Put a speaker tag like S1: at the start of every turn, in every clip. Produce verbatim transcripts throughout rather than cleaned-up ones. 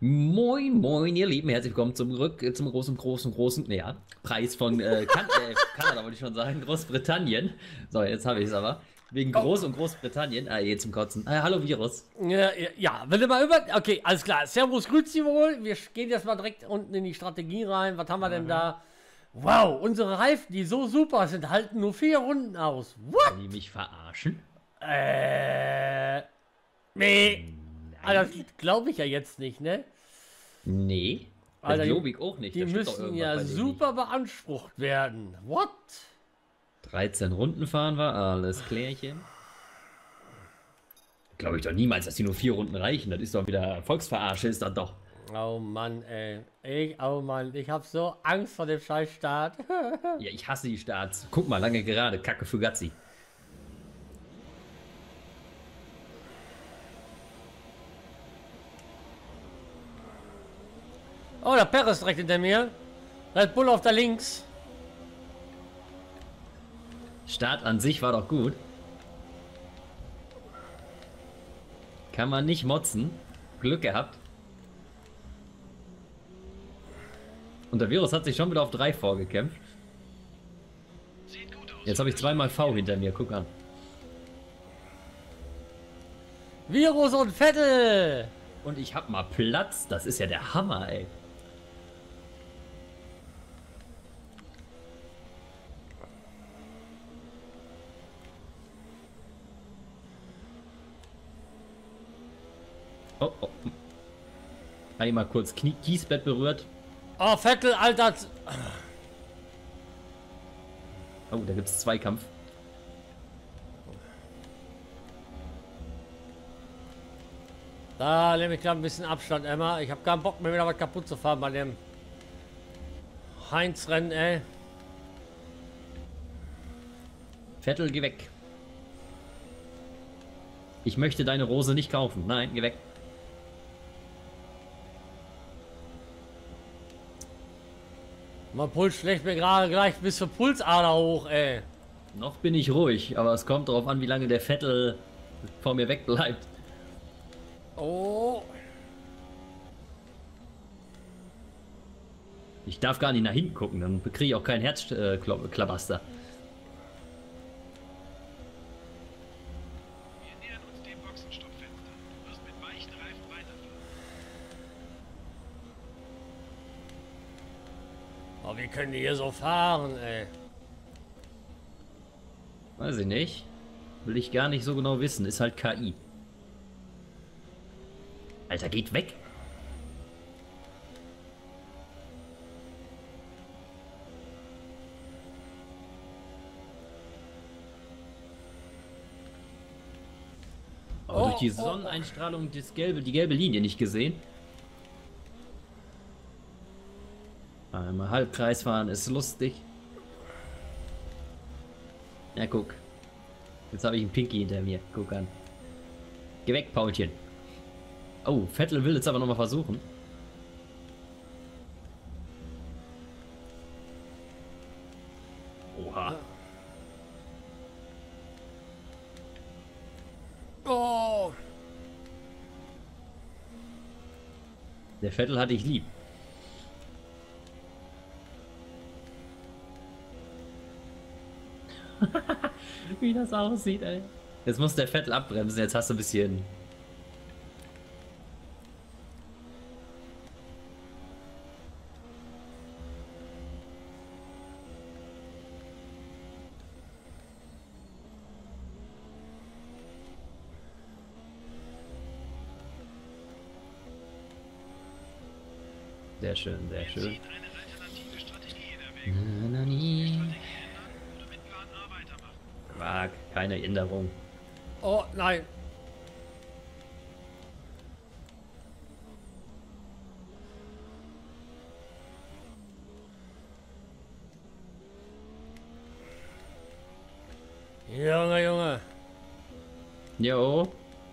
S1: Moin, moin, ihr Lieben, herzlich willkommen zum Rück, zum großen, großen, großen, ja, Preis von äh, kan äh, Kanada, wollte ich schon sagen, Großbritannien. So, jetzt habe ich es aber. Wegen
S2: Oh.
S1: Groß- und Großbritannien. Ah, jetzt zum Kotzen. Ah, hallo Virus.
S2: Ja, ja, ja, wenn du mal über. Okay, alles klar. Servus, grüezi wohl. Wir gehen jetzt mal direkt unten in die Strategie rein. Was haben wir denn da? Wow, unsere Reifen, die so super sind, halten nur vier Runden aus. What?
S1: Wollen die mich verarschen?
S2: Äh. Nee.
S1: Nein.
S2: Alter, das glaube ich ja jetzt nicht, ne?
S1: Nee. Das
S2: Alter,
S1: glaube ich auch nicht.
S2: Die
S1: Da stimmt doch
S2: müssen
S1: irgendwas
S2: ja
S1: bei denen
S2: super beansprucht werden. What?
S1: nicht. dreizehn Runden fahren wir, alles klärchen. Glaube ich doch niemals, dass die nur vier Runden reichen. Das ist doch wieder Volksverarsche, ist das doch.
S2: Oh Mann, ey. Ich, oh Mann, ich hab so Angst vor dem Scheißstart.
S1: Ja, ich hasse die Starts. Guck mal, lange gerade. Kacke für Gazzi.
S2: Oh, der Perez direkt hinter mir. Red Bull auf der links.
S1: Start an sich war doch gut. Kann man nicht motzen. Glück gehabt. Und der Virus hat sich schon wieder auf drei vorgekämpft. Jetzt habe ich zweimal V hinter mir. Guck an.
S2: Virus und Vettel.
S1: Und ich hab mal Platz. Das ist ja der Hammer, ey. Oh, oh. Einmal kurz Knie Kiesbett berührt.
S2: Oh, Vettel, Alter.
S1: Oh, da gibt's Zweikampf.
S2: Da nehme ich klar ein bisschen Abstand, Emma. Ich habe keinen Bock mehr wieder was kaputt zu fahren bei dem Heinz-Rennen, ey.
S1: Vettel, geh weg. Ich möchte deine Rose nicht kaufen. Nein, geh weg.
S2: Mein Puls schlägt mir gerade gleich bis zur Pulsader hoch, ey.
S1: Noch bin ich ruhig, aber es kommt darauf an, wie lange der Vettel vor mir wegbleibt.
S2: Oh.
S1: Ich darf gar nicht nach hinten gucken, dann kriege ich auch keinen Herzklabaster.
S3: Wir nähern uns dem Boxenstoppfenster. Du wirst mit weichen Reifen weiterfahren.
S2: Oh, wie können die hier so fahren, ey?
S1: Weiß ich nicht. Will ich gar nicht so genau wissen. Ist halt K I. Alter, geht weg. Oh,
S2: Oh,
S1: durch die
S2: oh,
S1: Sonneneinstrahlung das gelbe, die gelbe Linie nicht gesehen. Einmal Halbkreis fahren ist lustig. Ja, guck. Jetzt habe ich einen Pinky hinter mir. Guck an. Geh weg, Paulchen. Oh, Vettel will jetzt aber nochmal versuchen. Oha.
S2: Oh.
S1: Der Vettel hatte ich lieb. Wie das aussieht, ey. Jetzt muss der Vettel abbremsen, jetzt hast du ein bisschen... Sehr schön, sehr schön.
S3: Zieht eine alternative Strategie in Erwägung.
S1: Na, na, nie.
S3: Strategie ändern oder mit Plan A weitermachen.
S1: Quark, keine Änderung.
S2: Oh, nein. Junge, Junge.
S1: Jo.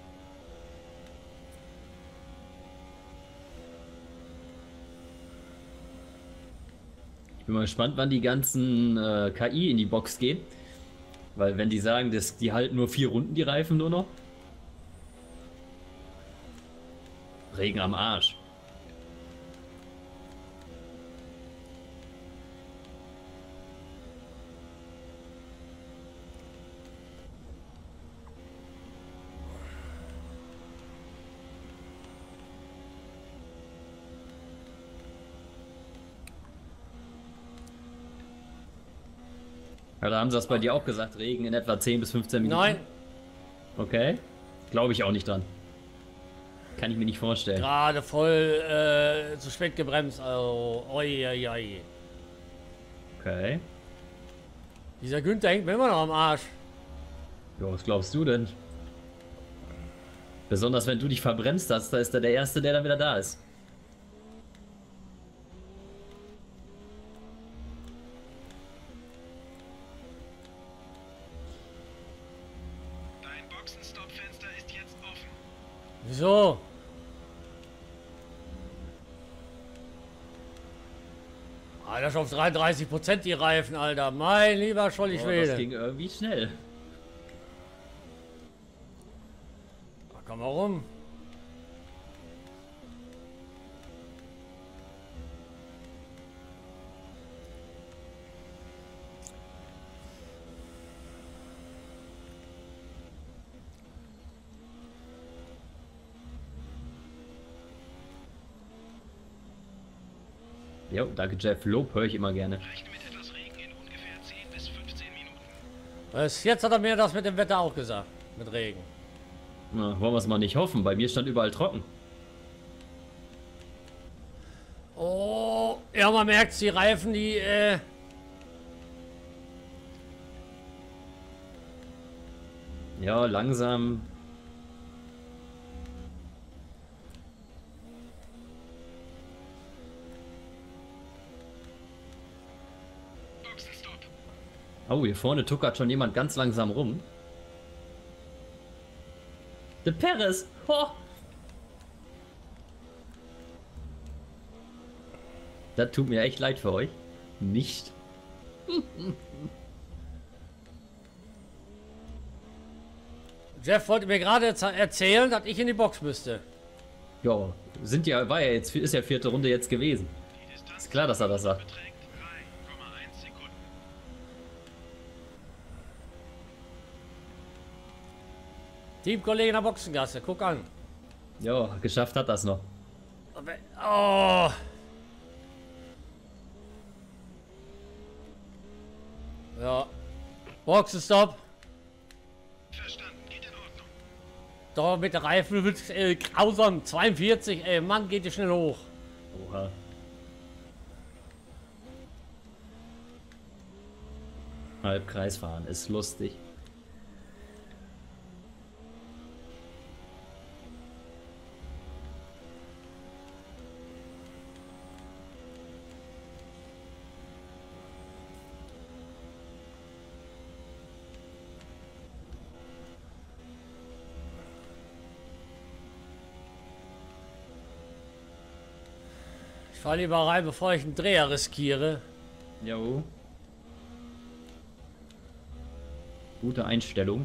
S1: Ich bin mal gespannt, wann die ganzen äh, K I in die Box gehen. Weil wenn die sagen, dass die halten nur vier Runden, die Reifen nur noch. Regen am Arsch. Ja, da haben sie das bei dir auch gesagt, Regen in etwa zehn bis fünfzehn Minuten.
S2: Nein,
S1: Okay. Glaube ich auch nicht dran. Kann ich mir nicht vorstellen.
S2: gerade voll äh, zu spät gebremst. Also, oi, oi, oi.
S1: Okay.
S2: Dieser Günther hängt mir immer noch am Arsch.
S1: Jo, was glaubst du denn? Besonders wenn du dich verbremst hast, da ist er der Erste, der dann wieder da ist.
S3: Dein Boxenstopp-Fenster ist jetzt offen.
S2: Wieso? Alter, schon auf dreiunddreißig Prozent die Reifen, Alter. Mein lieber Scholli
S1: Oh, das
S2: Schwede.
S1: ging irgendwie schnell.
S2: Da komm mal rum.
S1: Jo, danke Jeff. Lob höre ich immer gerne.
S3: Rechne mit etwas Regen in ungefähr zehn bis fünfzehn Minuten.
S2: Was, jetzt hat er mir das mit dem Wetter auch gesagt. Mit Regen.
S1: Na, wollen wir es mal nicht hoffen. Bei mir stand überall trocken.
S2: Oh, ja, man merkt, die Reifen, die, äh...
S1: Ja, langsam.
S3: Boxenstopp.
S1: Oh, hier vorne tuckert schon jemand ganz langsam rum. De Perez! Ho! Das tut mir echt leid für euch. Nicht.
S2: Jeff wollte mir gerade erz- erzählen, dass ich in die Box müsste.
S1: Ja, sind ja, war ja jetzt, ist ja vierte Runde jetzt gewesen.
S3: Die Distanz
S1: Ist klar, dass er das sagt.
S3: beträgt drei Komma eins Sekunden.
S2: Teamkollege in der Boxengasse, guck an.
S1: Ja, geschafft hat das noch.
S2: Aber- Oh. Ja. Boxenstopp.
S3: Verstanden, geht in Ordnung.
S2: Doch mit der Reifen wird äh, grausam. zweiundvierzig, ey, Mann, geht die schnell hoch.
S1: Oha. Halbkreis fahren ist lustig.
S2: Ich fahr lieber rein, bevor ich einen Dreher riskiere.
S1: Jo. Gute Einstellung.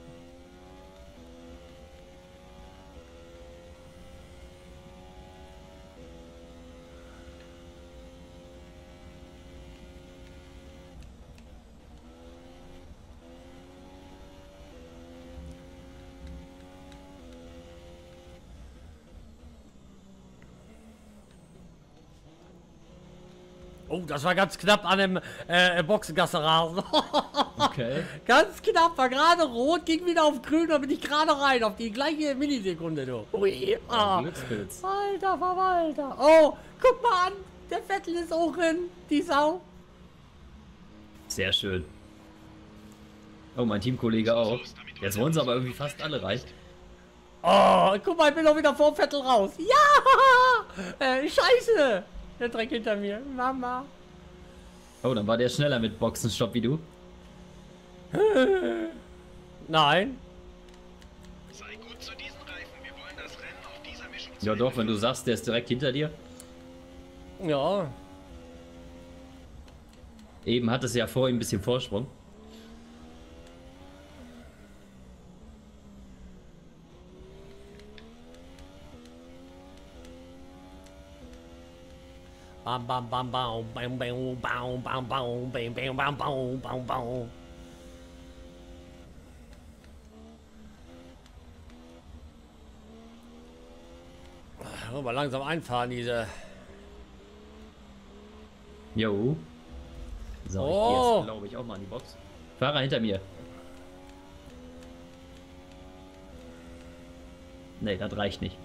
S2: Oh, das war ganz knapp an dem äh, Boxengasse-Rasen.
S1: Okay.
S2: Ganz knapp, war gerade rot, ging wieder auf grün, da bin ich gerade rein, auf die gleiche Millisekunde, du. Ui, ah.
S1: Glückspilz.
S2: Alter Verwalter. Oh, guck mal an, der Vettel ist auch in, die Sau.
S1: Sehr schön. Oh, mein Teamkollege auch. Jetzt wollen sie aber irgendwie fast alle rein.
S2: Oh, guck mal, ich bin doch wieder vor Vettel raus. Ja! Äh, scheiße! Der Dreck hinter mir. Mama.
S1: Oh, dann war der schneller mit Boxenstopp wie du.
S2: Nein.
S3: Sei gut zu diesen Reifen. Wir wollen das Rennen auf dieser Mischung zu
S1: Ja
S3: Ende
S1: doch, wenn du sagst, der ist direkt hinter dir.
S2: Ja.
S1: Eben hat es ja vor ihm ein bisschen Vorsprung.
S2: Bam, bam, bam, bam, bam, bam, bam, bam, bam, bam, bam, bam, bam, bam, bam. Ah, mal langsam einfahren, diese.
S1: Jo. So, ich gehe
S2: Oh.
S1: jetzt, glaube ich, auch mal in die Box. Fahrer hinter mir. Nee, das reicht nicht.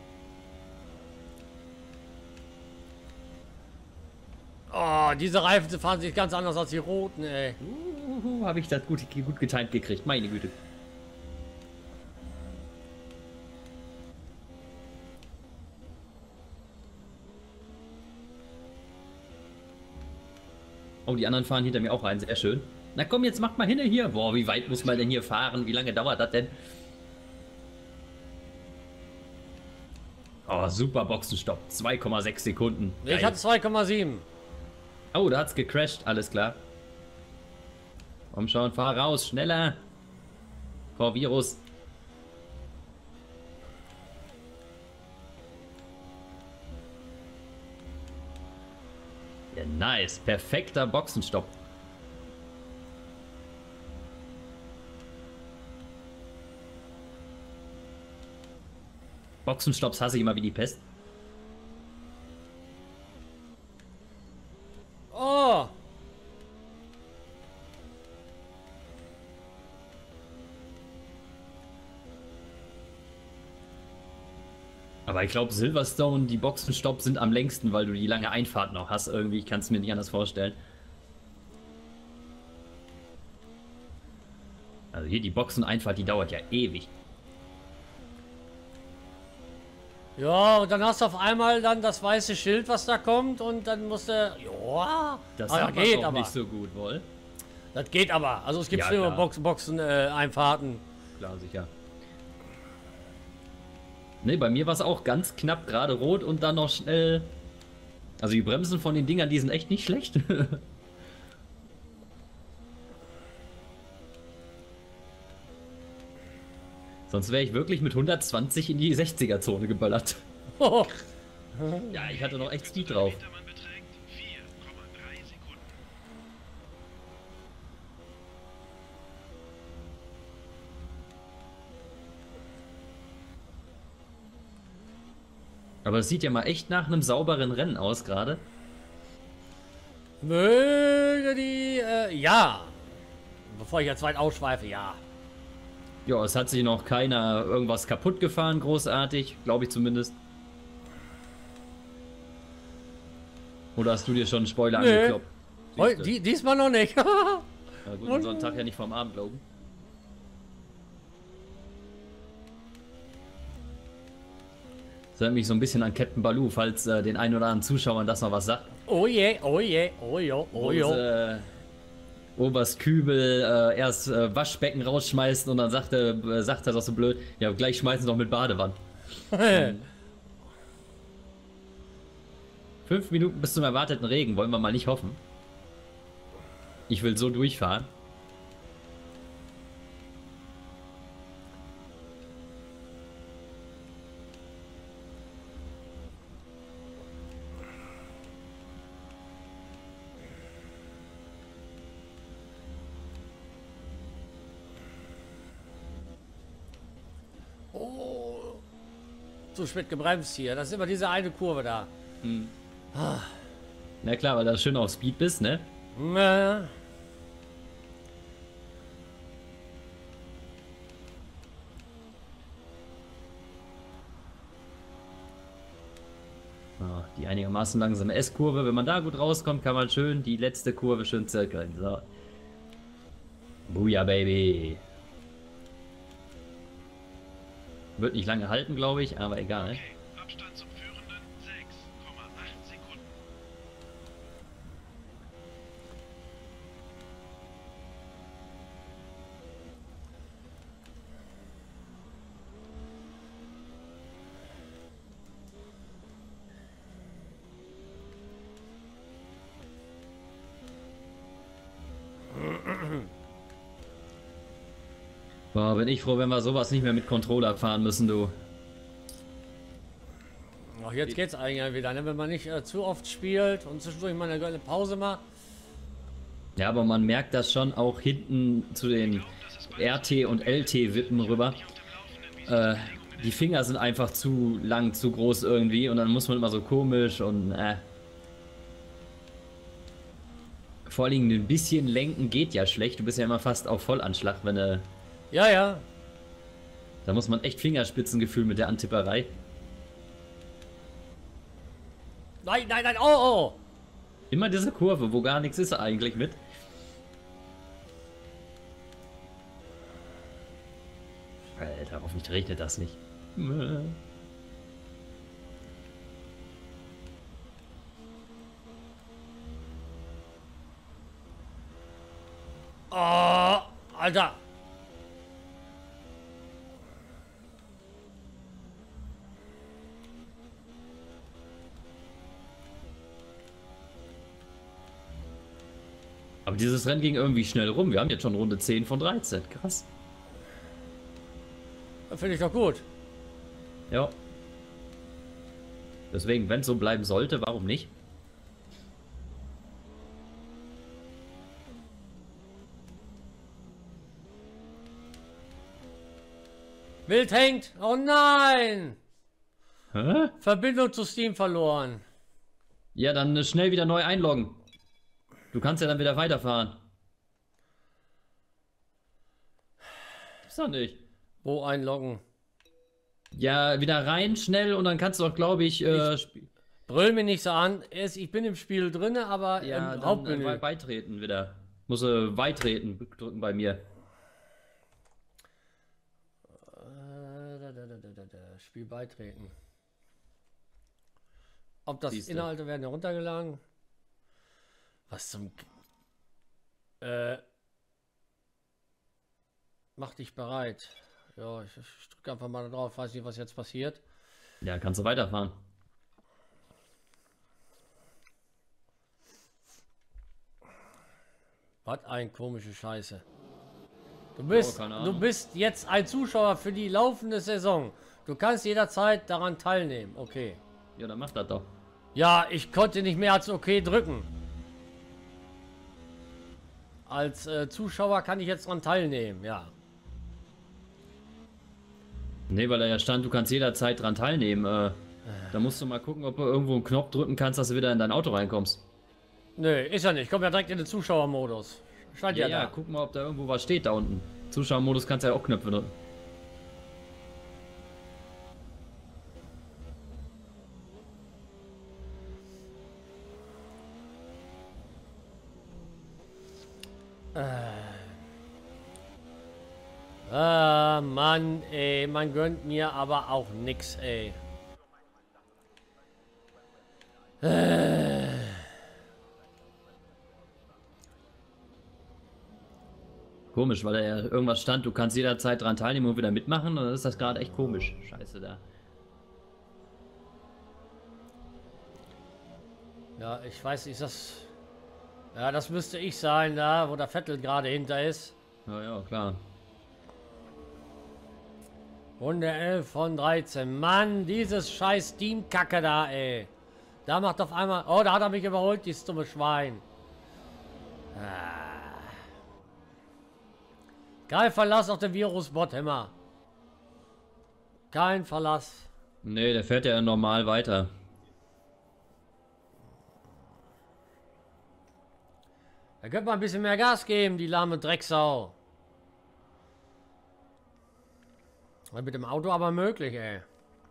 S2: Oh, diese Reifen fahren sich ganz anders als die roten, ey.
S1: Uh, habe ich das gut, gut getimt gekriegt. Meine Güte. Oh, die anderen fahren hinter mir auch rein. Sehr schön. Na komm, jetzt macht mal hin hier. Boah, wie weit muss man denn hier fahren? Wie lange dauert das denn? Oh, super Boxenstopp. zwei Komma sechs Sekunden.
S2: Ich
S1: Geil.
S2: hatte zwei Komma sieben.
S1: Oh, da hat's gecrashed. Alles klar. Komm schon, fahr raus. Schneller. Vor Virus. Ja, nice. Perfekter Boxenstopp. Boxenstopps hasse ich immer wie die Pest.
S2: Oh.
S1: Aber ich glaube, Silverstone, die Boxenstopps sind am längsten, weil du die lange Einfahrt noch hast. Irgendwie, ich kann es mir nicht anders vorstellen. Also hier die Boxeneinfahrt, die dauert ja ewig.
S2: Ja, und dann hast du auf einmal dann das weiße Schild, was da kommt, und dann musst du. Ja,
S1: Das
S2: ah,
S1: hat
S2: geht
S1: auch
S2: aber.
S1: nicht so gut, wohl.
S2: Das geht aber. Also es gibt
S1: Ja,
S2: schlimme
S1: klar.
S2: Box, Boxen, äh, Einfahrten.
S1: Klar, sicher. Ne, bei mir war es auch ganz knapp, gerade rot und dann noch schnell. Also die Bremsen von den Dingern, die sind echt nicht schlecht. Sonst wäre ich wirklich mit hundertzwanzig in die sechziger-Zone geballert.
S2: Oh.
S1: Ja, ich hatte noch echt Speed drauf.
S3: Hintermann beträgt vier Komma drei Sekunden.
S1: Aber es sieht ja mal echt nach einem sauberen Rennen aus gerade.
S2: Möge die. Äh, ja. Bevor ich jetzt weit ausschweife, ja.
S1: Ja, es hat sich noch keiner irgendwas kaputt gefahren, großartig, glaube ich zumindest. Oder hast du dir schon einen Spoiler
S2: Nee.
S1: angekloppt?
S2: Heu,
S1: Siehste.
S2: die, diesmal noch nicht.
S1: Ja gut, man soll einen Tag ja nicht vom Abend glauben. Das erinnert mich so ein bisschen an Captain Baloo, falls äh, den ein oder anderen Zuschauern das noch was sagt.
S2: Oh je, oh je, oh jo, oh
S1: Wo
S2: jo.
S1: sie, äh, Oberst Kübel äh, erst äh, Waschbecken rausschmeißen und dann sagt er, äh, sagt er doch so blöd, ja gleich schmeißen sie doch mit Badewanne. Fünf Minuten bis zum erwarteten Regen, wollen wir mal nicht hoffen. Ich will so durchfahren.
S2: Oh. Zu spät gebremst hier. Das ist immer diese eine Kurve da.
S1: Na klar, weil du schön auf Speed bist, ne?
S2: Äh.
S1: Ah, die einigermaßen langsame S-Kurve. Wenn man da gut rauskommt, kann man schön die letzte Kurve schön zirkeln. So. Booyah, Baby. Wird nicht lange halten, glaube ich, aber egal.
S3: Okay, Abstand zum Führenden sechs Komma acht Sekunden.
S1: Boah, bin ich froh, wenn wir sowas nicht mehr mit Controller fahren müssen, du.
S2: Ach, jetzt geht's eigentlich wieder, ne? Wenn man nicht äh, zu oft spielt und zwischendurch mal eine geile Pause macht.
S1: Ja, aber man merkt das schon auch hinten zu den R T und L T-Wippen rüber. Äh, die Finger sind einfach zu lang, zu groß irgendwie und dann muss man immer so komisch und äh. Vor allem ein bisschen lenken geht ja schlecht. Du bist ja immer fast auf Vollanschlag, wenn er.
S2: Ja, ja.
S1: Da muss man echt Fingerspitzengefühl mit der Antipperei.
S2: Nein, nein, nein, oh, oh.
S1: Immer diese Kurve, wo gar nichts ist eigentlich mit. Alter, hoffentlich regnet das nicht.
S2: Oh, Alter.
S1: Aber dieses Rennen ging irgendwie schnell rum. Wir haben jetzt schon Runde zehn von dreizehn. Krass.
S2: Finde ich doch gut.
S1: Ja. Deswegen, wenn es so bleiben sollte, warum nicht?
S2: Wild hängt. Oh nein.
S1: Hä?
S2: Verbindung zu Steam verloren.
S1: Ja, dann äh, schnell wieder neu einloggen. Du kannst ja dann wieder weiterfahren. Ist doch nicht.
S2: Wo einloggen?
S1: Ja, wieder rein, schnell und dann kannst du auch, glaube ich, äh,
S2: Ich- Brüll mich nicht so an. Es- Ich bin im Spiel drin, aber
S1: ja,
S2: im
S1: dann,
S2: Hauptmenü.
S1: äh, beitreten wieder. Muss äh, beitreten drücken bei mir.
S2: Äh, da, da, da, da, da, da. Spiel beitreten. Ob das
S1: Siehste.
S2: Inhalte werden heruntergeladen? Was zum... Äh... Mach dich bereit. Ja, ich, ich drücke einfach mal da drauf. Weiß nicht, was jetzt passiert.
S1: Ja, kannst du weiterfahren.
S2: Was ein komische Scheiße. Du bist,
S1: keine
S2: du
S1: Ahnung.
S2: bist jetzt ein Zuschauer für die laufende Saison. Du kannst jederzeit daran teilnehmen. Okay.
S1: Ja, dann mach das doch.
S2: Ja, ich konnte nicht mehr als okay drücken. Als äh, Zuschauer kann ich jetzt daran teilnehmen, ja.
S1: Nee, weil da ja stand, du kannst jederzeit dran teilnehmen. Äh, da musst du mal gucken, ob du irgendwo einen Knopf drücken kannst, dass du wieder in dein Auto reinkommst.
S2: Nö, ist ja nicht. Ich komme ja direkt in den Zuschauermodus. Scheint ja,
S1: Ja, ja,
S2: da.
S1: guck mal, ob da irgendwo was steht da unten. Zuschauermodus kannst ja auch Knöpfe drücken.
S2: Ah, Mann, ey. Man gönnt mir aber auch nix, ey.
S1: Komisch, weil da ja irgendwas stand, du kannst jederzeit dran teilnehmen und wieder mitmachen. Und dann ist das gerade echt komisch. Scheiße da.
S2: Ja, ich weiß nicht, ist das... Ja, das müsste ich sein, da, wo der Vettel gerade hinter ist.
S1: Ja, ja, klar.
S2: Runde elf von dreizehn. Mann, dieses scheiß Team-Kacke da, ey. Da macht auf einmal... Oh, da hat er mich überholt, dieses dumme Schwein. Ah. Kein Verlass auf den Virus-Bot, immer. Kein Verlass.
S1: Nee, der fährt ja normal weiter.
S2: Da könnte man ein bisschen mehr Gas geben, die lahme Drecksau. War mit dem Auto aber möglich, ey.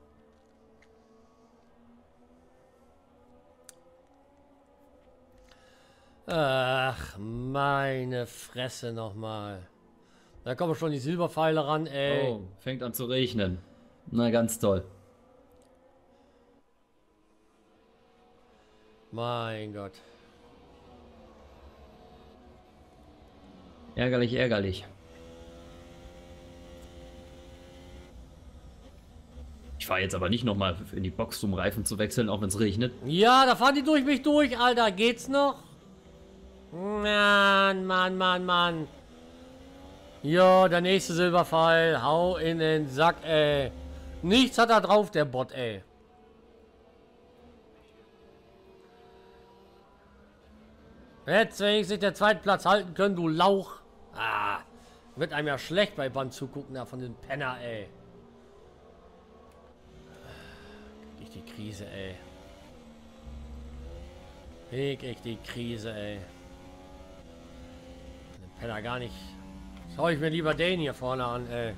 S2: Ach, meine Fresse nochmal. Da kommen schon die Silberpfeile ran, ey.
S1: Oh, fängt an zu regnen. Na, ganz toll.
S2: Mein Gott.
S1: Ärgerlich, ärgerlich. Ich fahre jetzt aber nicht nochmal in die Box, um Reifen zu wechseln, auch wenn es regnet.
S2: Ja, da fahren die durch mich durch, Alter. Geht's noch? Mann, Mann, Mann, Mann. Ja, der nächste Silberpfeil. Hau in den Sack, ey. Nichts hat er drauf, der Bot, ey. Hättest wenigstens der zweiten Platz halten können, du Lauch. Ah, wird einem ja schlecht bei Band zugucken, da von den Penner, ey. Ich die Krise, ey. Ich krieg die Krise, ey. Kann er gar nicht. Schau ich mir lieber den hier vorne an, ey.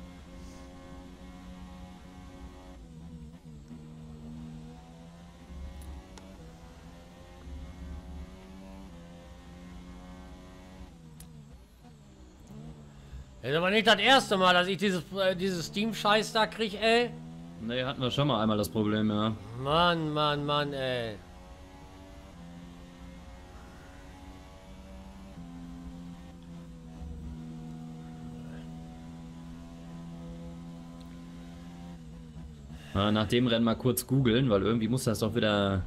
S2: Das ist aber nicht das erste Mal, dass ich dieses, äh, dieses Steam-Scheiß da krieg, ey.
S1: Ne, hatten wir schon mal einmal das Problem, ja.
S2: Mann, Mann, Mann, ey.
S1: Ja, nach dem Rennen mal kurz googeln, weil irgendwie muss das doch wieder...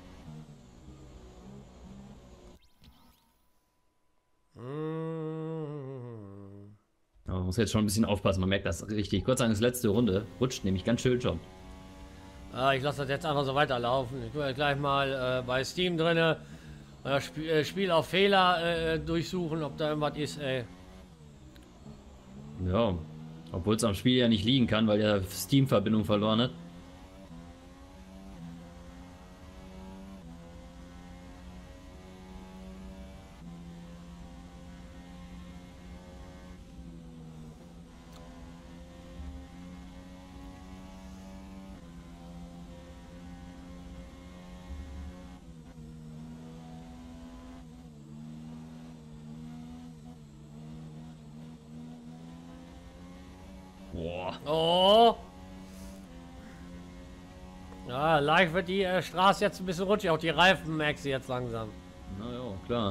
S1: Aber man muss jetzt schon ein bisschen aufpassen, man merkt das richtig. Kurz sagen, das letzte Runde rutscht nämlich ganz schön schon.
S2: Ah, ich lasse das jetzt einfach so weiterlaufen. Ich will gleich mal äh, bei Steam drinne äh, Sp äh, Spiel auf Fehler äh, durchsuchen, ob da irgendwas ist, ey.
S1: Ja, obwohl es am Spiel ja nicht liegen kann, weil der Steam-Verbindung verloren hat. Boah.
S2: Oh! Ja, leicht wird die äh, Straße jetzt ein bisschen rutschig. Auch die Reifen merkst du jetzt langsam.
S1: Na ja, klar.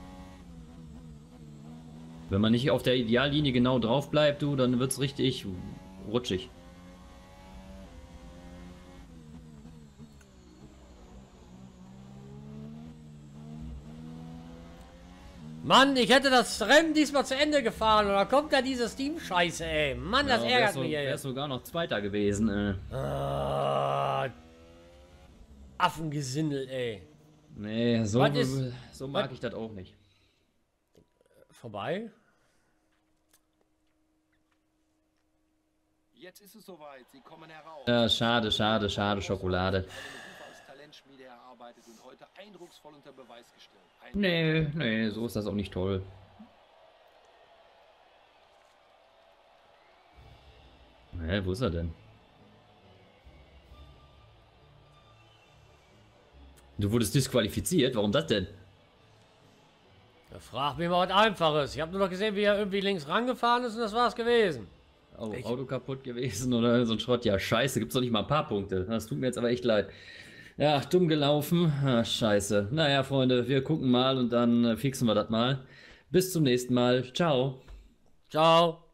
S1: Wenn man nicht auf der Ideallinie genau drauf bleibt, du, dann wird's richtig rutschig.
S2: Mann, ich hätte das Rennen diesmal zu Ende gefahren. Oder kommt da diese Steam-Scheiße, ey. Mann, das
S1: Ja,
S2: ärgert
S1: wär's so,
S2: mich, ey.
S1: wär's sogar noch Zweiter gewesen, ey.
S2: Ah, Affengesindel, ey.
S1: Nee, so,
S2: Was ist-
S1: so mag
S2: was-
S1: ich das auch nicht.
S2: Vorbei?
S3: Jetzt ist es soweit. Sie kommen heraus.
S1: Ja, schade, schade, schade, Schokolade.
S3: Als Talentschmiede erarbeitet und heute eindrucksvoll unter Beweis gestellt. Ein
S1: Nee, nee, so ist das auch nicht toll. Hä, wo ist er denn? Du wurdest disqualifiziert? Warum das denn?
S2: Ja, frag mich mal was Einfaches. Ich habe nur noch gesehen, wie er irgendwie links rangefahren ist und das war's gewesen.
S1: Oh,
S2: Ich-
S1: Auto kaputt gewesen oder so ein Schrott? Ja, scheiße, gibt's doch nicht mal ein paar Punkte. Das tut mir jetzt aber echt leid. Ja, dumm gelaufen. Ah, scheiße. Naja, Freunde, wir gucken mal und dann äh, fixen wir das mal. Bis zum nächsten Mal. Ciao.
S2: Ciao.